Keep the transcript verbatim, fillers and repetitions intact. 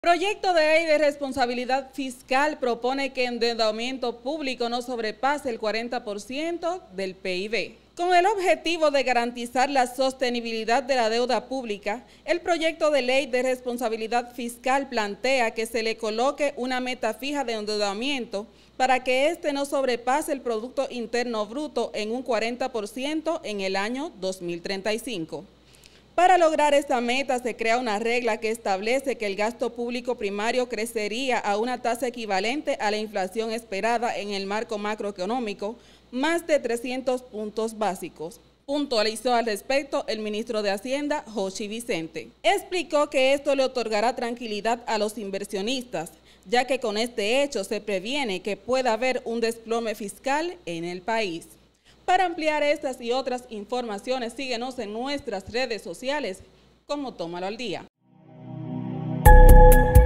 Proyecto de ley de responsabilidad fiscal propone que el endeudamiento público no sobrepase el cuarenta por ciento del P I B. Con el objetivo de garantizar la sostenibilidad de la deuda pública, el proyecto de ley de responsabilidad fiscal plantea que se le coloque una meta fija de endeudamiento para que éste no sobrepase el Producto Interno Bruto en un cuarenta por ciento en el año dos mil treinta y cinco. Para lograr esta meta se crea una regla que establece que el gasto público primario crecería a una tasa equivalente a la inflación esperada en el marco macroeconómico, más de trescientos puntos básicos. Puntualizó al respecto el ministro de Hacienda, Joshi Vicente. Explicó que esto le otorgará tranquilidad a los inversionistas, ya que con este hecho se previene que pueda haber un desplome fiscal en el país. Para ampliar estas y otras informaciones, síguenos en nuestras redes sociales como Tómalo al Día.